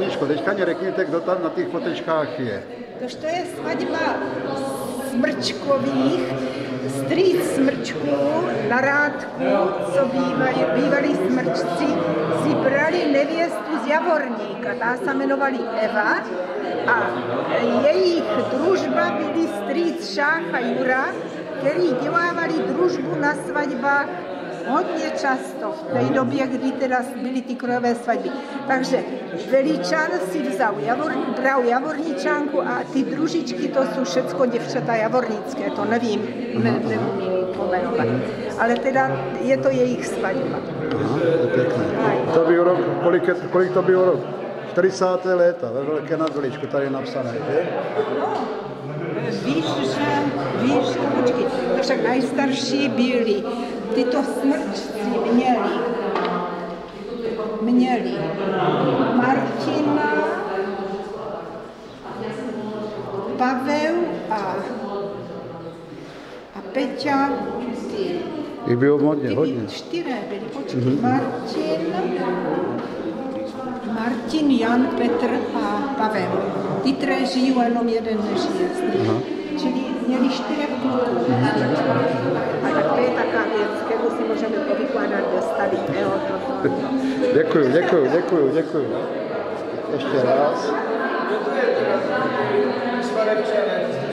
Aničko, teďka mě řekněte, kdo tam na těch fotečkách je. Tož to je svatba Smrčkových, strýc Smrčků na Rádku, co bývalí smrčci, si brali nevěstu z Javorníka, ta se jmenovali Eva a jejich družba byli strýc Šácha Jura, který dělávali družbu na svatbách hodně často, v té době, kdy teda byly ty krojové svatby. Takže Veličan si bral Javorničánku a ty družičky, to jsou všecko děvčata javornické, to nevím, neumím pomenovat. Ale teda je to jejich svatba. Aha, to je pěkné. To byl rok, kolik to bylo rok? 40. léta, ve Velké nad Veličkou, tady je napsané, že? Víš, počkej, to však nejstarší byli, tyto smrčci měli Martina, Pavel a Peťa, Jich bylo hodně. 4 byli, počkej, Martin, Jan, Petr a Pavel. Ty tři žijí, jenom jeden nežije z nich. Čili měli 4 kluků. A tak to je taková věc, kterou si můžeme povykládat do starého. Děkuju. Ještě raz.